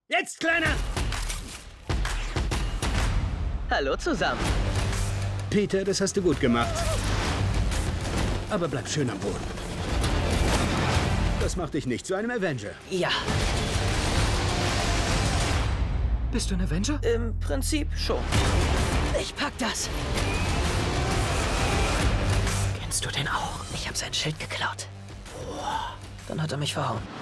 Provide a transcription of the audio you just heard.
Jetzt, Kleiner! Hallo zusammen. Peter, das hast du gut gemacht. Aber bleib schön am Boden. Das macht dich nicht zu einem Avenger. Ja, Bist du ein Avenger? im Prinzip schon. Ich pack das. Kennst du den auch? Ich habe sein Schild geklaut. Dann hat er mich verhauen.